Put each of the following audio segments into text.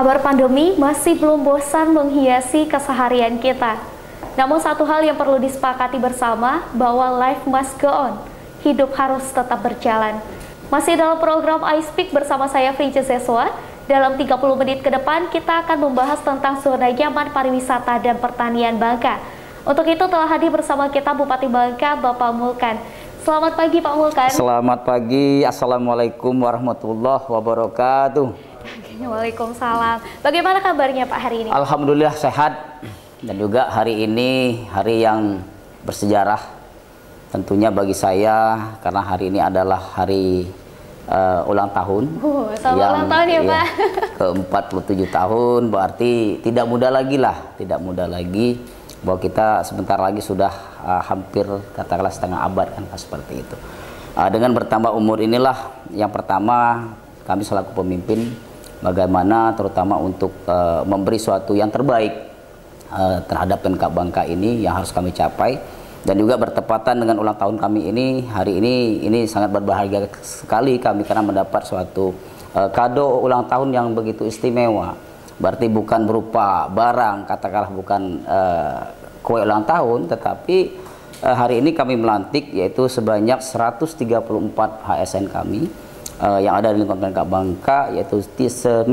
Kabar pandemi masih belum bosan menghiasi keseharian kita. Namun satu hal yang perlu disepakati bersama bahwa life must go on. Hidup harus tetap berjalan. Masih dalam program iSpeak bersama saya Fridja Zeswa. Dalam 30 menit ke depan kita akan membahas tentang zona nyaman pariwisata dan pertanian Bangka. Untuk itu telah hadir bersama kita Bupati Bangka, Bapak Mulkan. Selamat pagi Pak Mulkan. Selamat pagi, Assalamualaikum warahmatullahi wabarakatuh. Waalaikumsalam. Bagaimana kabarnya Pak hari ini? Alhamdulillah sehat, dan juga hari ini hari yang bersejarah tentunya bagi saya, karena hari ini adalah hari ulang tahun. Selamat ulang tahun ya Pak. Ke-47 tahun, berarti tidak muda lagi lah, tidak muda lagi, bahwa kita sebentar lagi sudah hampir katakanlah setengah abad kan, seperti itu. Dengan bertambah umur inilah yang pertama kami selaku pemimpin bagaimana terutama untuk memberi suatu yang terbaik terhadap Pemkab Bangka ini yang harus kami capai, dan juga bertepatan dengan ulang tahun kami ini. Hari ini sangat berbahagia sekali kami karena mendapat suatu kado ulang tahun yang begitu istimewa. Berarti bukan berupa barang, katakanlah bukan kue ulang tahun, tetapi hari ini kami melantik yaitu sebanyak 134 HSN kami yang ada di lingkungan Pemkab Bangka, yaitu 97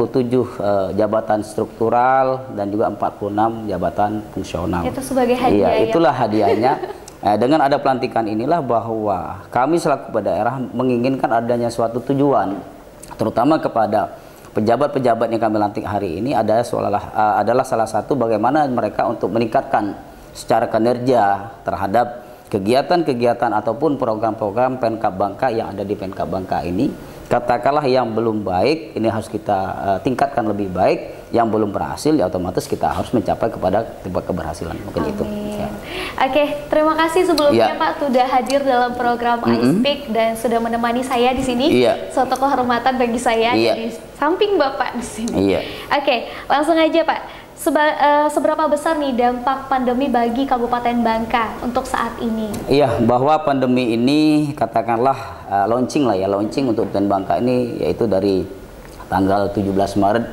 jabatan struktural dan juga 46 jabatan fungsional. Itu sebagai hadiah. Iya, itulah hadiahnya. Dengan ada pelantikan inilah bahwa kami selaku daerah menginginkan adanya suatu tujuan, terutama kepada pejabat-pejabat yang kami lantik hari ini adalah salah satu bagaimana mereka untuk meningkatkan secara kinerja terhadap kegiatan-kegiatan ataupun program-program Pemkab Bangka yang ada di Pemkab Bangka ini. Katakanlah yang belum baik ini harus kita tingkatkan lebih baik, yang belum berhasil ya otomatis kita harus mencapai kepada keberhasilan. Mungkin itu ya. Oke, terima kasih sebelumnya Pak sudah hadir dalam program iSpeak dan sudah menemani saya di sini. Suatu kehormatan bagi saya di samping Bapak di sini. Oke, langsung aja Pak. Seberapa besar nih dampak pandemi bagi Kabupaten Bangka untuk saat ini? Iya, bahwa pandemi ini katakanlah launching untuk Kabupaten Bangka ini, yaitu dari tanggal 17 Maret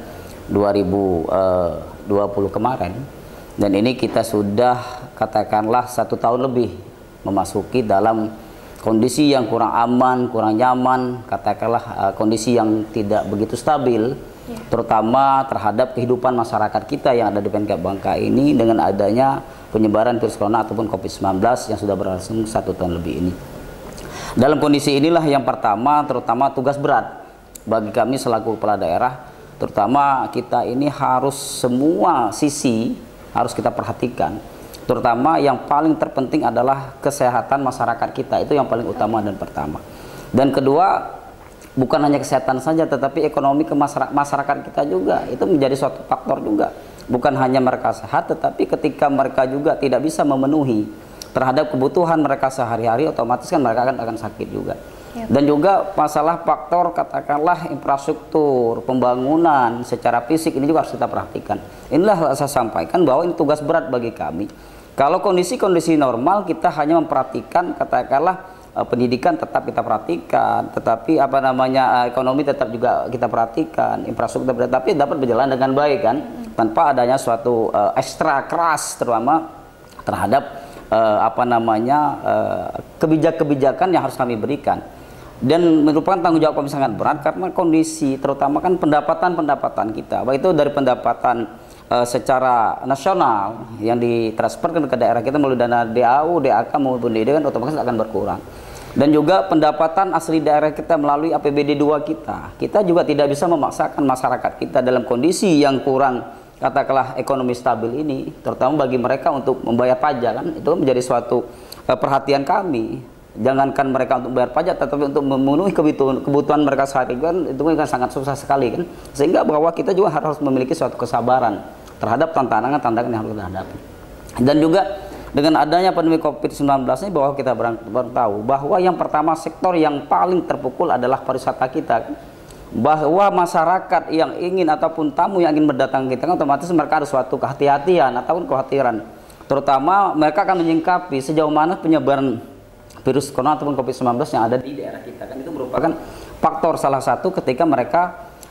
2020 kemarin, dan ini kita sudah katakanlah 1 tahun lebih memasuki dalam kondisi yang kurang aman, kurang nyaman, katakanlah kondisi yang tidak begitu stabil, terutama terhadap kehidupan masyarakat kita yang ada di Pemkab Bangka ini dengan adanya penyebaran virus corona ataupun COVID-19 yang sudah berlangsung 1 tahun lebih ini. Dalam kondisi inilah yang pertama terutama tugas berat bagi kami selaku kepala daerah, terutama kita ini harus semua sisi harus kita perhatikan, terutama yang paling terpenting adalah kesehatan masyarakat kita, itu yang paling utama dan pertama. Dan kedua, bukan hanya kesehatan saja, tetapi ekonomi ke masyarakat kita juga itu menjadi suatu faktor juga. Bukan hanya mereka sehat, tetapi ketika mereka juga tidak bisa memenuhi terhadap kebutuhan mereka sehari-hari, otomatis kan mereka akan sakit juga. Dan juga masalah faktor katakanlah infrastruktur, pembangunan secara fisik ini juga harus kita perhatikan. Inilah saya sampaikan bahwa ini tugas berat bagi kami. Kalau kondisi-kondisi normal kita hanya memperhatikan katakanlah pendidikan tetap kita perhatikan, tetapi ekonomi tetap juga kita perhatikan, infrastruktur tetapi dapat berjalan dengan baik kan, tanpa adanya suatu ekstra keras terutama terhadap kebijakan-kebijakan yang harus kami berikan. Dan merupakan tanggung jawab kami sangat berat karena kondisi terutama kan pendapatan kita, baik itu dari pendapatan secara nasional yang ditransferkan ke daerah kita melalui dana DAU, DAK maupun DD kan otomatis akan berkurang. Dan juga pendapatan asli daerah kita melalui APBD 2 kita juga tidak bisa memaksakan masyarakat kita dalam kondisi yang kurang katakanlah ekonomi stabil ini, terutama bagi mereka untuk membayar pajak kan, itu menjadi suatu perhatian kami. Jangankan mereka untuk bayar pajak, tetapi untuk memenuhi kebutuhan mereka sehari-hari itu kan sangat susah sekali kan. Sehingga bahwa kita juga harus memiliki suatu kesabaran terhadap tantangan-tantangan yang harus kita hadapi. Dan juga dengan adanya pandemi COVID-19 ini bahwa kita baru tahu bahwa yang pertama sektor yang paling terpukul adalah pariwisata kita kan. Bahwa masyarakat yang ingin ataupun tamu yang ingin berdatang kita kan otomatis mereka ada suatu kehati-hatian ataupun kekhawatiran. Terutama mereka akan menyingkapi sejauh mana penyebaran virus corona ataupun COVID-19 yang ada di daerah kita kan, itu merupakan faktor salah satu ketika mereka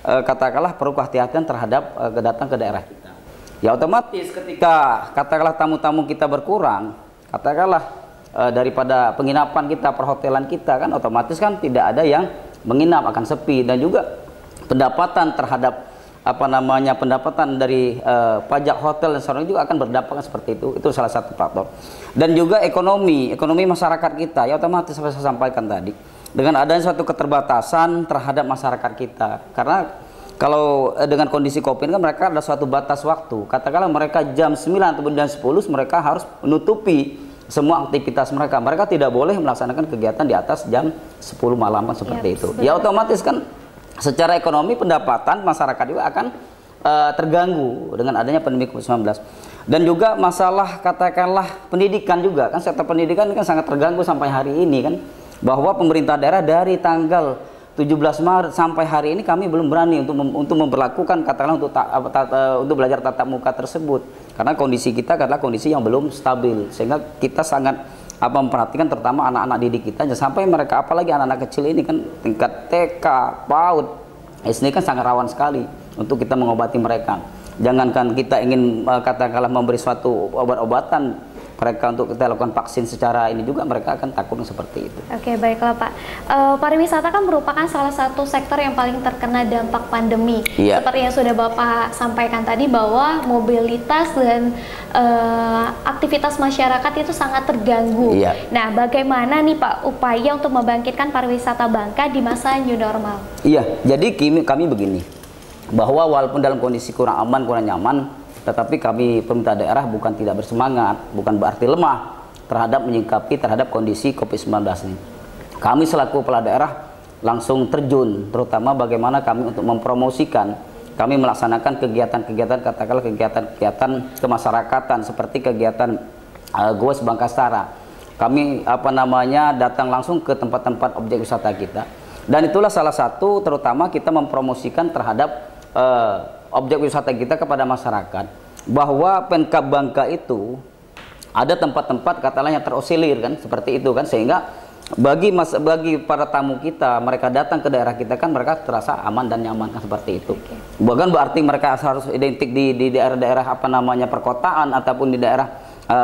katakanlah perlu kehati-hatian terhadap datang ke daerah kita. Ya otomatis ketika katakanlah tamu-tamu kita berkurang, katakanlah daripada penginapan kita, perhotelan kita kan otomatis kan tidak ada yang menginap, akan sepi, dan juga pendapatan terhadap pendapatan dari pajak hotel dan sebagainya juga akan berdampak seperti itu salah satu faktor. Dan juga ekonomi masyarakat kita, ya otomatis seperti saya sampaikan tadi, dengan adanya suatu keterbatasan terhadap masyarakat kita, karena kalau dengan kondisi COVID kan mereka ada suatu batas waktu, katakanlah mereka jam 9 atau jam 10 mereka harus menutupi semua aktivitas mereka tidak boleh melaksanakan kegiatan di atas jam 10 malam kan seperti itu. Ya otomatis kan secara ekonomi pendapatan masyarakat juga akan terganggu dengan adanya pandemi COVID-19. Dan juga masalah katakanlah pendidikan juga kan, sektor pendidikan kan sangat terganggu sampai hari ini kan, bahwa pemerintah daerah dari tanggal 17 Maret sampai hari ini kami belum berani untuk memberlakukan katakanlah untuk belajar tatap muka tersebut, karena kondisi kita adalah kondisi yang belum stabil, sehingga kita sangat memperhatikan terutama anak-anak didik kita, sampai mereka apalagi anak-anak kecil ini kan tingkat TK, PAUD, SD kan sangat rawan sekali untuk kita mengobati mereka. Jangankan kita ingin katakanlah memberi suatu obat-obatan, mereka untuk kita lakukan vaksin secara ini juga mereka akan takut seperti itu. Oke, baiklah Pak. Pariwisata kan merupakan salah satu sektor yang paling terkena dampak pandemi. Iya. Seperti yang sudah Bapak sampaikan tadi bahwa mobilitas dan aktivitas masyarakat itu sangat terganggu. Iya. Nah, bagaimana nih Pak upaya untuk membangkitkan pariwisata Bangka di masa new normal? Iya, jadi kami begini, bahwa walaupun dalam kondisi kurang aman, kurang nyaman, tetapi kami pemerintah daerah bukan tidak bersemangat, bukan berarti lemah terhadap menyikapi terhadap kondisi COVID-19 ini. Kami selaku kepala daerah langsung terjun, terutama bagaimana kami untuk mempromosikan, kami melaksanakan kegiatan-kegiatan, katakanlah kegiatan-kegiatan kemasyarakatan seperti kegiatan Goes Bangkastara. Kami datang langsung ke tempat-tempat objek wisata kita, dan itulah salah satu terutama kita mempromosikan terhadap objek wisata kita kepada masyarakat, bahwa Pemkab Bangka itu ada tempat-tempat katakanlah yang terosilir kan seperti itu kan, sehingga bagi para tamu kita, mereka datang ke daerah kita kan mereka terasa aman dan nyaman kan seperti itu. Bukan berarti mereka harus identik di daerah-daerah perkotaan ataupun di daerah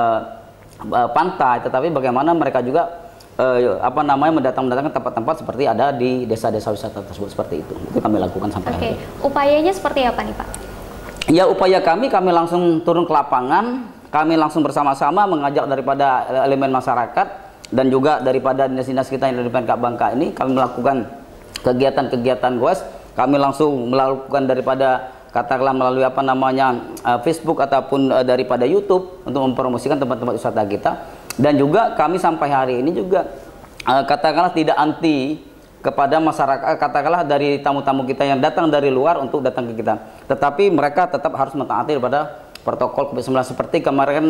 pantai, tetapi bagaimana mereka juga mendatangkan tempat-tempat seperti ada di desa-desa wisata tersebut, seperti itu. Itu kami lakukan sampai hari ini. Upayanya seperti apa nih Pak? Ya, upaya kami langsung turun ke lapangan, kami langsung bersama-sama mengajak daripada elemen masyarakat dan juga daripada dinas-dinas kita yang dari Pemkab Bangka ini, kami melakukan kegiatan-kegiatan goes, kami langsung melakukan daripada katakanlah melalui Facebook ataupun daripada YouTube untuk mempromosikan tempat-tempat wisata kita. Dan juga kami sampai hari ini juga katakanlah tidak anti kepada masyarakat, katakanlah dari tamu-tamu kita yang datang dari luar untuk datang ke kita, tetapi mereka tetap harus mentaati daripada protokol COVID-19 seperti kemarin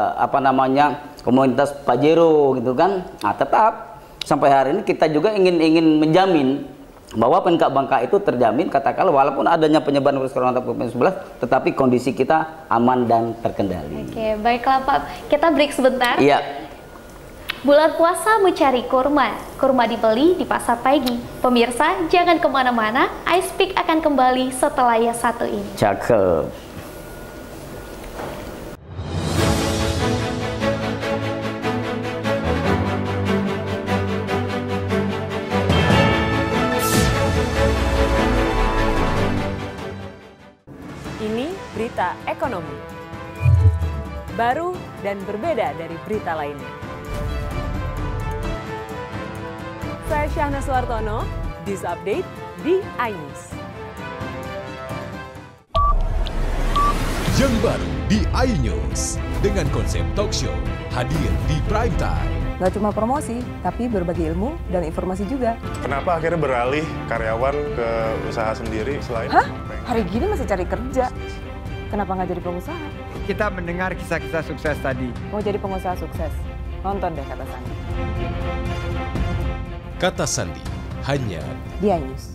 komunitas Pajero gitu kan. Nah, tetap sampai hari ini kita juga ingin menjamin bahwa Pemkab Bangka itu terjamin, katakanlah walaupun adanya penyebaran virus corona COVID-19, tetapi kondisi kita aman dan terkendali. Oke, baiklah Pak. Kita break sebentar. Iya. Bulan puasa mencari kurma. Kurma dibeli di pasar pagi. Pemirsa, jangan kemana-mana. iSpeak akan kembali setelah yang satu ini. Cakep. Berita ekonomi baru dan berbeda dari berita lainnya. Saya Syahna Suartono, News Update di iNews. Yang baru di iNews dengan konsep talk show hadir di prime time. Gak cuma promosi, tapi berbagi ilmu dan informasi juga. Kenapa akhirnya beralih karyawan ke usaha sendiri selain? Hah? Hari gini masih cari kerja. Kenapa nggak jadi pengusaha? Kita mendengar kisah-kisah sukses tadi. Mau jadi pengusaha sukses? Nonton deh Kata Sandi. Kata Sandi, hanya di iNews.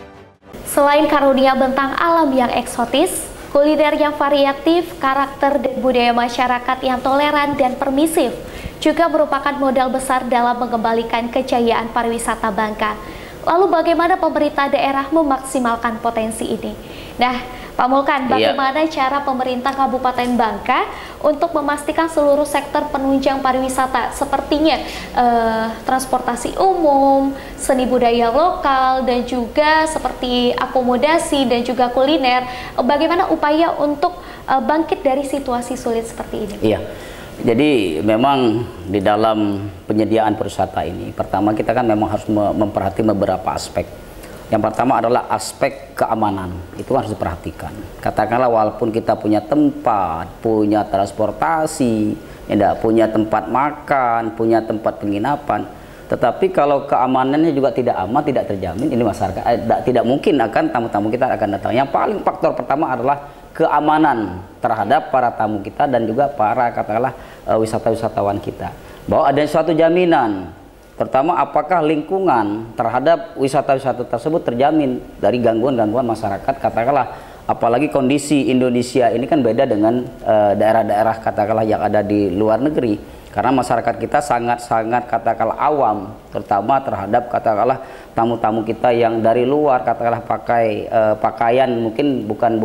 Selain karunia bentang alam yang eksotis, kuliner yang variatif, karakter dan budaya masyarakat yang toleran dan permisif juga merupakan modal besar dalam mengembalikan kejayaan pariwisata Bangka. Lalu bagaimana pemerintah daerah memaksimalkan potensi ini? Nah, Pak Mulkan, bagaimana cara pemerintah Kabupaten Bangka untuk memastikan seluruh sektor penunjang pariwisata sepertinya transportasi umum, seni budaya lokal, dan juga seperti akomodasi dan juga kuliner, bagaimana upaya untuk bangkit dari situasi sulit seperti ini? Iya. Jadi memang di dalam penyediaan pariwisata ini, pertama kita kan memang harus memperhatikan beberapa aspek. Yang pertama adalah aspek keamanan, itu harus diperhatikan. Katakanlah walaupun kita punya tempat, punya transportasi, punya tempat makan, punya tempat penginapan, tetapi kalau keamanannya juga tidak aman, tidak terjamin, ini masyarakat tidak mungkin akan tamu-tamu kita akan datang. Yang paling faktor pertama adalah keamanan terhadap para tamu kita dan juga para katakanlah wisatawan kita, bahwa ada suatu jaminan, terutama apakah lingkungan terhadap wisata-wisata tersebut terjamin dari gangguan-gangguan masyarakat. Katakanlah apalagi kondisi Indonesia ini kan beda dengan daerah-daerah katakanlah yang ada di luar negeri, karena masyarakat kita sangat-sangat katakanlah awam, terutama terhadap katakanlah tamu-tamu kita yang dari luar, katakanlah pakai pakaian mungkin bukan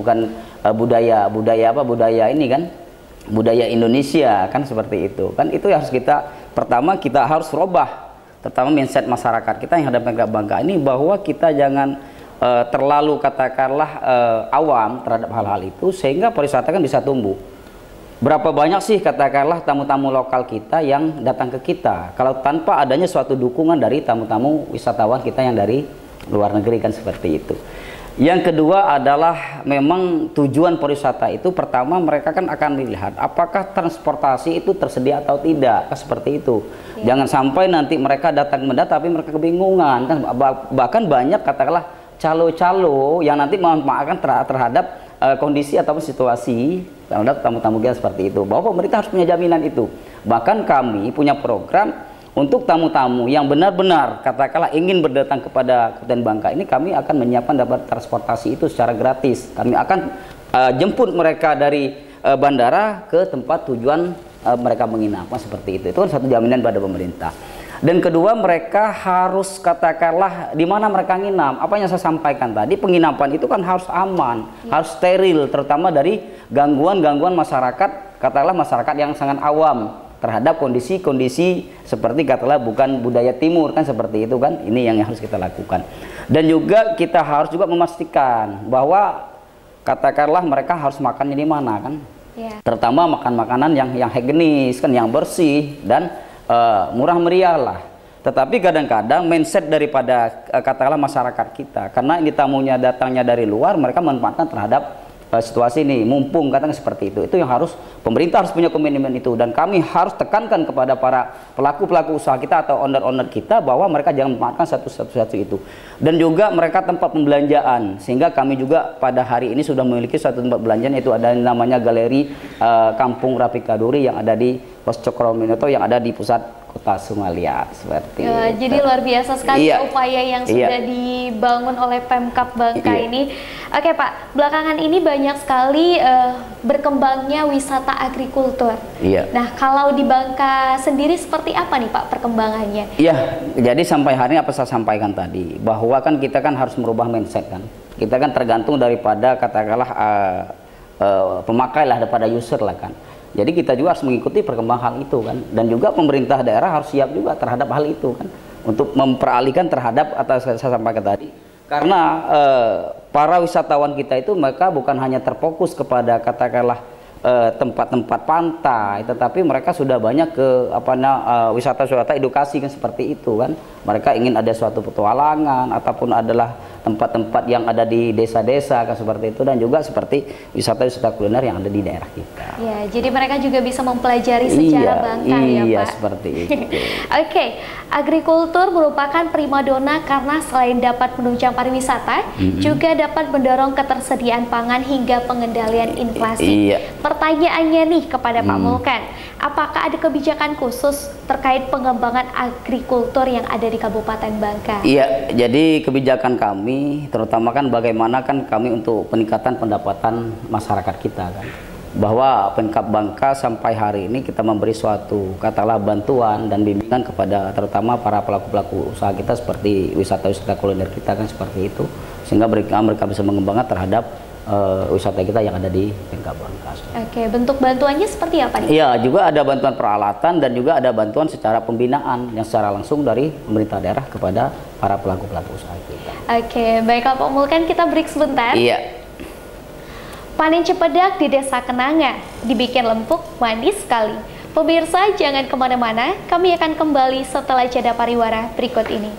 budaya ini kan, budaya Indonesia kan, seperti itu kan. Itu harus pertama kita harus rubah, terutama mindset masyarakat kita yang ada di Bangka ini, bahwa kita jangan terlalu katakanlah awam terhadap hal-hal itu, sehingga pariwisata kan bisa tumbuh. Berapa banyak sih katakanlah tamu-tamu lokal kita yang datang ke kita kalau tanpa adanya suatu dukungan dari tamu-tamu wisatawan kita yang dari luar negeri kan, seperti itu. Yang kedua adalah memang tujuan pariwisata itu, pertama mereka kan akan melihat apakah transportasi itu tersedia atau tidak kan, seperti itu. Jangan sampai nanti mereka datang tapi mereka kebingungan kan, bahkan banyak katakanlah calo-calo yang nanti memanfaatkan terhadap kondisi atau situasi terhadap tamu-tamu kita, seperti itu. Bahwa pemerintah harus punya jaminan itu. Bahkan kami punya program untuk tamu-tamu yang benar-benar katakanlah ingin berdatang kepada Kabupaten Bangka ini, kami akan menyiapkan dapat transportasi itu secara gratis. Kami akan jemput mereka dari bandara ke tempat tujuan mereka menginap, seperti itu. Itu kan satu jaminan pada pemerintah. Dan kedua, mereka harus katakanlah di mana mereka nginap. Apa yang saya sampaikan tadi, penginapan itu kan harus aman, harus steril, terutama dari gangguan-gangguan masyarakat, katakanlah masyarakat yang sangat awam terhadap kondisi-kondisi seperti katakanlah bukan budaya timur kan, seperti itu kan. Ini yang harus kita lakukan. Dan juga kita harus juga memastikan bahwa katakanlah mereka harus makannya di mana kan. Terutama makan makanan yang higienis kan, yang bersih dan murah meriah lah. Tetapi kadang-kadang mindset daripada katakanlah masyarakat kita, karena ini tamunya datangnya dari luar, mereka memanfaatkan terhadap situasi ini, mumpung katakan seperti itu yang harus pemerintah harus punya komitmen itu. Dan kami harus tekankan kepada para pelaku-pelaku usaha kita atau owner-owner kita bahwa mereka jangan memanfaatkan satu-satu itu. Dan juga mereka tempat pembelanjaan, sehingga kami juga pada hari ini sudah memiliki satu tempat belanjaan, yaitu ada namanya Galeri Kampung Rapi Kaduri yang ada di Pos Cokroaminoto yang ada di pusat kota Sumalia, seperti itu. Jadi luar biasa sekali upaya yang sudah dibangun oleh Pemkab Bangka ini. Oke Pak, belakangan ini banyak sekali berkembangnya wisata agrikultur. Nah, kalau di Bangka sendiri seperti apa nih Pak perkembangannya? Jadi sampai hari ini apa saya sampaikan tadi, bahwa kan kita kan harus merubah mindset kan. Kita kan tergantung daripada katakanlah pemakai lah, daripada user lah kan. Jadi kita juga harus mengikuti perkembangan hal itu kan, dan juga pemerintah daerah harus siap juga terhadap hal itu kan, untuk memperalihkan terhadap atas saya sampaikan tadi. Karena para wisatawan kita itu mereka bukan hanya terfokus kepada katakanlah tempat-tempat pantai, tetapi mereka sudah banyak ke wisata-wisata edukasi kan, seperti itu kan. Mereka ingin ada suatu petualangan ataupun adalah tempat-tempat yang ada di desa-desa kan, seperti itu, dan juga seperti wisata-wisata kuliner yang ada di daerah kita. Jadi mereka juga bisa mempelajari secara Bangka ya Pak. Seperti itu. Oke, agrikultur merupakan primadona karena selain dapat menunjang pariwisata, juga dapat mendorong ketersediaan pangan hingga pengendalian inflasi. Pertanyaannya nih kepada Pak Mulkan, apakah ada kebijakan khusus terkait pengembangan agrikultur yang ada di Kabupaten Bangka? Jadi kebijakan kami terutama kan bagaimana kan kami untuk peningkatan pendapatan masyarakat kita kan. bahwa Pemkab Bangka sampai hari ini kita memberi suatu katakanlah bantuan dan bimbingan kepada terutama para pelaku-pelaku usaha kita seperti wisata-wisata kuliner kita kan seperti itu, sehingga mereka bisa mengembangkan terhadap wisata kita yang ada di Pemkab Bangka. Oke, bentuk bantuannya seperti apa nih? Iya, juga ada bantuan peralatan dan juga ada bantuan secara pembinaan yang secara langsung dari pemerintah daerah kepada para pelaku-pelaku usaha kita. Oke, baiklah Pak Mulkan, kita break sebentar. Iya. Panen cempedak di Desa Kenanga dibikin lempuk manis sekali. Pemirsa jangan kemana-mana, kami akan kembali setelah jeda pariwara berikut ini.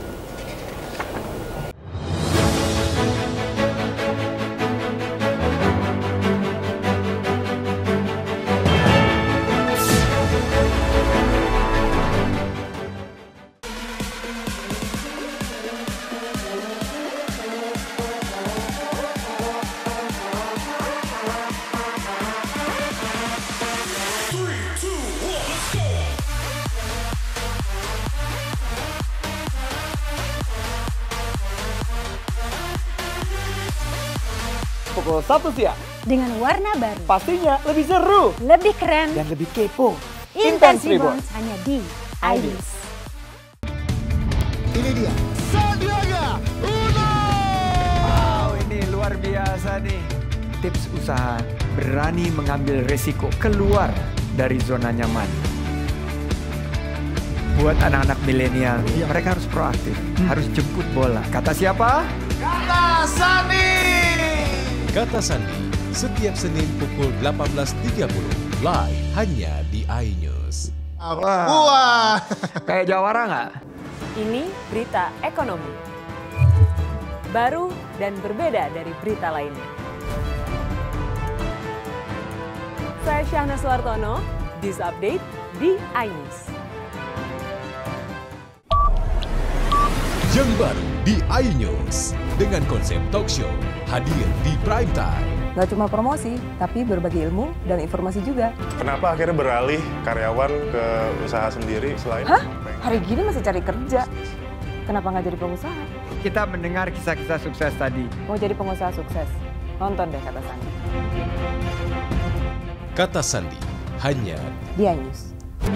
Pukul 1 siang. Dengan warna baru. Pastinya lebih seru. Lebih keren. Dan lebih kepo. Intense Reborns hanya di iNews. Ini dia, Sandiaga Uno! Wow, ini luar biasa nih. Tips usaha, berani mengambil resiko keluar dari zona nyaman. Buat anak-anak milenial, mereka harus proaktif, harus jemput bola. Kata siapa? Kata Sandi! Kata Sandi, setiap Senin pukul 18.30, live hanya di iNews. Wah, kayak jawara nggak? Ini berita ekonomi. Baru dan berbeda dari berita lainnya. Saya Syahna Suartono, This Update di iNews. Yang baru di iNews dengan konsep talk show hadir di prime time. Nggak cuma promosi, tapi berbagi ilmu dan informasi juga. Kenapa akhirnya beralih karyawan ke usaha sendiri selain... Hah? Hari gini masih cari kerja. Kenapa nggak jadi pengusaha? Kita mendengar kisah-kisah sukses tadi. Mau jadi pengusaha sukses? Nonton deh Kata Sandi. Kata Sandi, hanya Di iNews.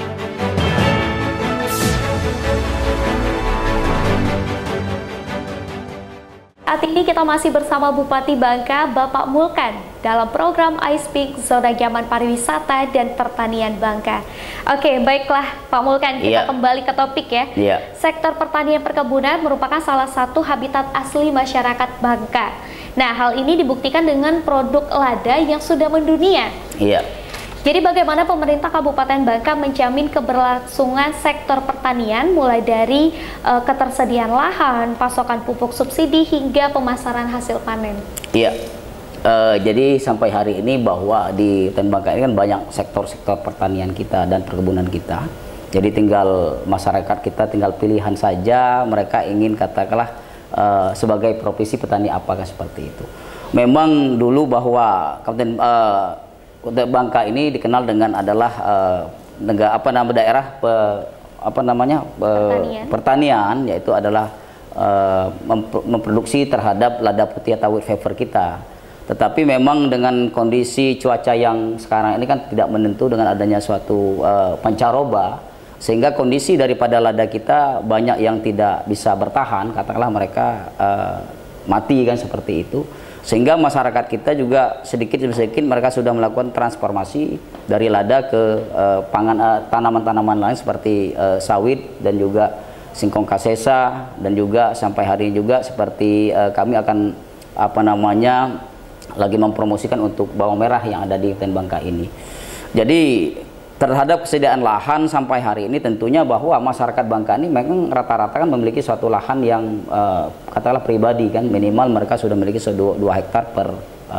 Saat ini kita masih bersama Bupati Bangka, Bapak Mulkan, dalam program I Speak Zona Nyaman Pariwisata dan Pertanian Bangka. Oke, baiklah Pak Mulkan, kita kembali ke topik ya. Sektor pertanian perkebunan merupakan salah satu habitat asli masyarakat Bangka. Nah, hal ini dibuktikan dengan produk lada yang sudah mendunia. Iya. Jadi bagaimana pemerintah Kabupaten Bangka menjamin keberlangsungan sektor pertanian mulai dari ketersediaan lahan, pasokan pupuk subsidi hingga pemasaran hasil panen? Iya. Jadi sampai hari ini bahwa di Kabupaten Bangka ini kan banyak sektor-sektor pertanian kita dan perkebunan kita. Jadi tinggal masyarakat kita tinggal pilihan saja mereka ingin katakanlah sebagai profesi petani apakah seperti itu. Memang dulu bahwa Kabupaten Bangka ini dikenal dengan adalah daerah pertanian, yaitu adalah memproduksi terhadap lada putih atau wheat fever kita. Tetapi memang dengan kondisi cuaca yang sekarang ini kan tidak menentu dengan adanya suatu pancaroba, sehingga kondisi daripada lada kita banyak yang tidak bisa bertahan, katakanlah mereka mati kan seperti itu. Sehingga masyarakat kita juga sedikit demi sedikit mereka sudah melakukan transformasi dari lada ke tanaman-tanaman lain seperti sawit dan juga singkong kasesa, dan juga sampai hari ini juga seperti kami akan lagi mempromosikan untuk bawang merah yang ada di Kabupaten Bangka ini. Jadi terhadap kesediaan lahan sampai hari ini tentunya bahwa masyarakat Bangka ini memang rata-rata kan memiliki suatu lahan yang katakanlah pribadi kan, minimal mereka sudah memiliki 2 hektar per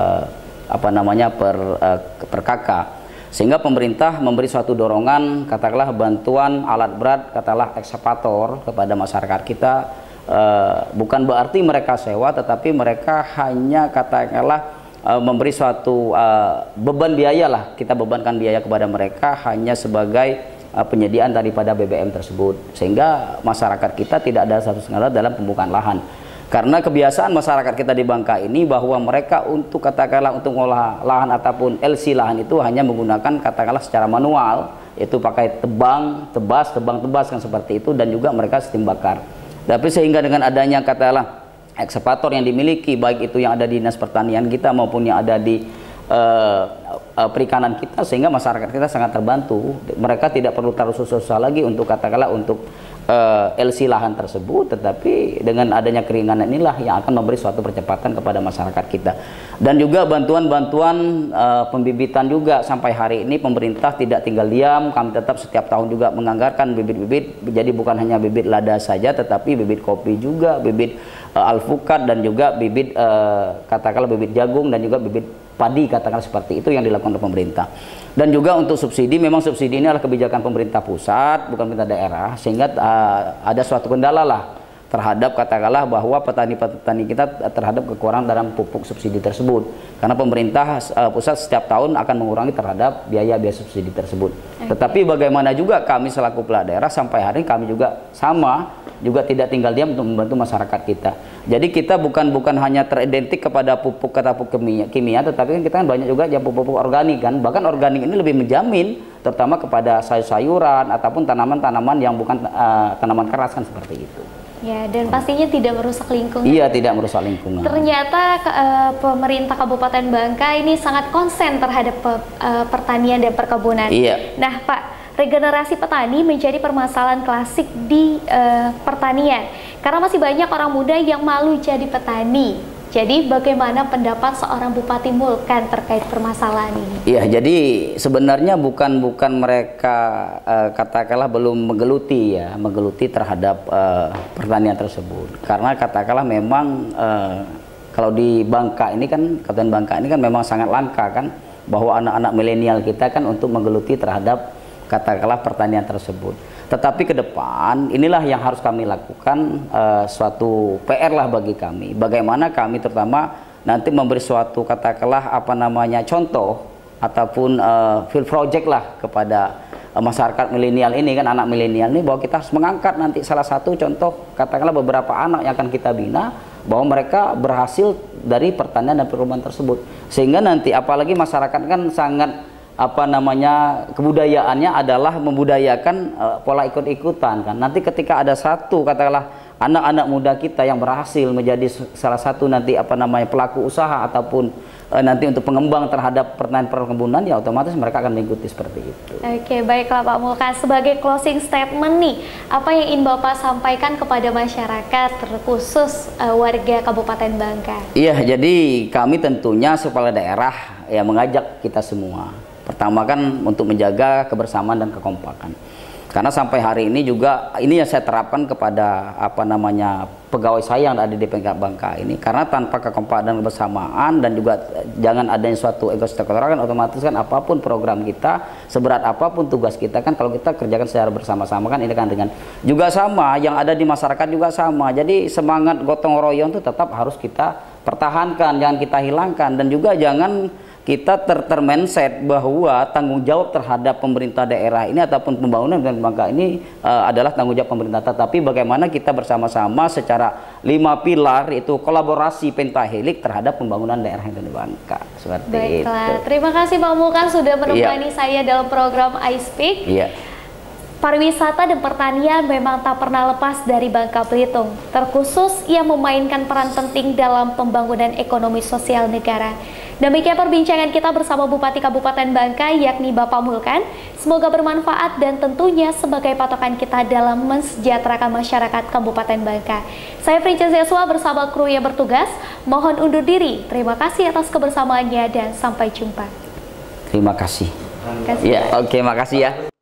per kakak, sehingga pemerintah memberi suatu dorongan katakanlah bantuan alat berat katakanlah ekskavator kepada masyarakat kita, bukan berarti mereka sewa tetapi mereka hanya katakanlah memberi suatu beban biaya lah, kita bebankan biaya kepada mereka hanya sebagai penyediaan daripada BBM tersebut, sehingga masyarakat kita tidak ada satu skala dalam pembukaan lahan. Karena kebiasaan masyarakat kita di Bangka ini bahwa mereka untuk katakanlah untuk mengolah lahan ataupun LC lahan itu hanya menggunakan katakanlah secara manual, itu pakai tebas kan seperti itu, dan juga mereka sistem bakar. Tapi sehingga dengan adanya katakanlah ekskavator yang dimiliki, baik itu yang ada di Dinas Pertanian kita maupun yang ada di perikanan kita, sehingga masyarakat kita sangat terbantu. Mereka tidak perlu terlalu susah lagi untuk katakanlah untuk LC lahan tersebut, tetapi dengan adanya keringanan inilah yang akan memberi suatu percepatan kepada masyarakat kita. Dan juga bantuan-bantuan pembibitan juga sampai hari ini pemerintah tidak tinggal diam, kami tetap setiap tahun juga menganggarkan bibit-bibit, jadi bukan hanya bibit lada saja, tetapi bibit kopi juga, bibit alpukat, dan juga bibit katakanlah bibit jagung, dan juga bibit padi, katakanlah seperti itu yang dilakukan oleh pemerintah. Dan juga untuk subsidi, memang subsidi ini adalah kebijakan pemerintah pusat, bukan pemerintah daerah, sehingga ada suatu kendala lah terhadap katakanlah bahwa petani-petani kita terhadap kekurangan dalam pupuk subsidi tersebut, karena pemerintah pusat setiap tahun akan mengurangi terhadap biaya-biaya subsidi tersebut. Tetapi bagaimana juga kami selaku kepala daerah sampai hari ini kami juga juga tidak tinggal diam untuk membantu masyarakat kita. Jadi kita bukan hanya teridentik kepada pupuk kimia, tetapi kan kita kan banyak juga yang pupuk organik kan. Bahkan organik ini lebih menjamin terutama kepada sayur-sayuran ataupun tanaman-tanaman yang bukan tanaman keras kan seperti itu. Ya, dan pastinya tidak merusak lingkungan. Iya, tidak merusak lingkungan. Ternyata pemerintah Kabupaten Bangka ini sangat konsen terhadap pertanian dan perkebunan. Iya. Nah, Pak, regenerasi petani menjadi permasalahan klasik di pertanian. Karena masih banyak orang muda yang malu jadi petani. Jadi bagaimana pendapat seorang Bupati Mulkan terkait permasalahan ini? Iya, jadi sebenarnya bukan mereka katakanlah belum menggeluti terhadap pertanian tersebut. Karena katakanlah memang kalau di Bangka ini kan, Kabupaten Bangka ini kan memang sangat langka kan, bahwa anak-anak milenial kita kan untuk menggeluti terhadap katakanlah pertanian tersebut. Tetapi ke depan inilah yang harus kami lakukan, suatu PR lah bagi kami. Bagaimana kami terutama nanti memberi suatu katakanlah contoh ataupun field project lah kepada masyarakat milenial ini kan, anak milenial ini, bahwa kita harus mengangkat nanti salah satu contoh katakanlah beberapa anak yang akan kita bina, bahwa mereka berhasil dari pertanian dan perkebunan tersebut. Sehingga nanti apalagi masyarakat kan sangat kebudayaannya adalah membudayakan pola ikut-ikutan kan. Nanti ketika ada satu katakanlah anak-anak muda kita yang berhasil menjadi salah satu nanti pelaku usaha ataupun nanti untuk pengembang terhadap pertanian perkebunan, ya otomatis mereka akan mengikuti seperti itu. Oke, baiklah Pak Mulkan, sebagai closing statement nih, apa yang ingin Bapak sampaikan kepada masyarakat terkhusus warga Kabupaten Bangka? Iya, jadi kami tentunya kepala daerah ya mengajak kita semua. Pertama kan untuk menjaga kebersamaan dan kekompakan. Karena sampai hari ini juga ini yang saya terapkan kepada pegawai saya yang ada di DPK Bangka ini. Karena tanpa kekompakan dan kebersamaan dan juga jangan adanya suatu ego sektoral kan, otomatis kan apapun program kita, seberat apapun tugas kita kan, kalau kita kerjakan secara bersama-sama kan, ini kan dengan juga sama yang ada di masyarakat juga sama. Jadi semangat gotong royong itu tetap harus kita pertahankan, jangan kita hilangkan, dan juga jangan kita termindset bahwa tanggung jawab terhadap pemerintah daerah ini ataupun pembangunan dan Bangka ini adalah tanggung jawab pemerintah, tetapi bagaimana kita bersama-sama secara 5 pilar itu kolaborasi pentahelik terhadap pembangunan daerah yang ada di Bangka. Seperti Baiklah, itu. Terima kasih Pak Mulkan sudah menemani saya dalam program I Speak. Pariwisata dan pertanian memang tak pernah lepas dari Bangka Belitung. Terkhusus ia memainkan peran penting dalam pembangunan ekonomi sosial negara. Demikian perbincangan kita bersama Bupati Kabupaten Bangka yakni Bapak Mulkan. Semoga bermanfaat dan tentunya sebagai patokan kita dalam mensejahterakan masyarakat Kabupaten Bangka. Saya Princess Yeswa bersama kru yang bertugas mohon undur diri. Terima kasih atas kebersamaannya dan sampai jumpa. Terima kasih. Ya, oke, makasih ya.